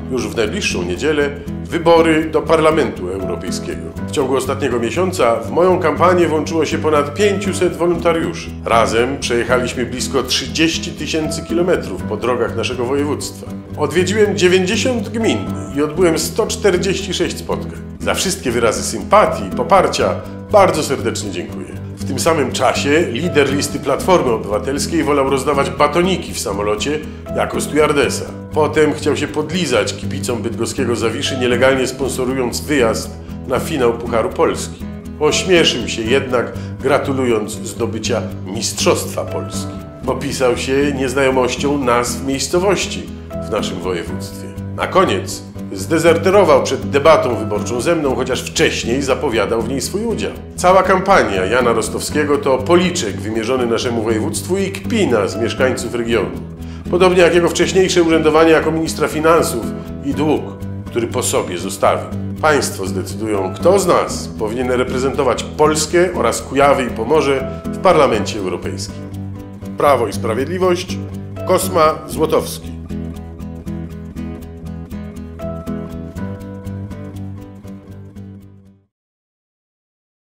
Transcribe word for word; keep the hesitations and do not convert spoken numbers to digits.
już w najbliższą niedzielę wybory do Parlamentu Europejskiego. W ciągu ostatniego miesiąca w moją kampanię włączyło się ponad pięciuset wolontariuszy. Razem przejechaliśmy blisko trzydzieści tysięcy kilometrów po drogach naszego województwa. Odwiedziłem dziewięćdziesiąt gmin i odbyłem sto czterdzieści sześć spotkań. Za wszystkie wyrazy sympatii i poparcia bardzo serdecznie dziękuję. W tym samym czasie lider listy Platformy Obywatelskiej wolał rozdawać batoniki w samolocie jako stewardesa. Potem chciał się podlizać kibicom bydgoskiego Zawiszy, nielegalnie sponsorując wyjazd na finał Pucharu Polski. Ośmieszył się jednak, gratulując zdobycia Mistrzostwa Polski. Popisał się nieznajomością nazw miejscowości w naszym województwie. Na koniec zdezerterował przed debatą wyborczą ze mną, chociaż wcześniej zapowiadał w niej swój udział. Cała kampania Jana Rostowskiego to policzek wymierzony naszemu województwu i kpina z mieszkańców regionu. Podobnie jak jego wcześniejsze urzędowanie jako ministra finansów i dług, który po sobie zostawił. Państwo zdecydują, kto z nas powinien reprezentować Polskę oraz Kujawy i Pomorze w Parlamencie Europejskim. Prawo i Sprawiedliwość, Kosma Złotowski.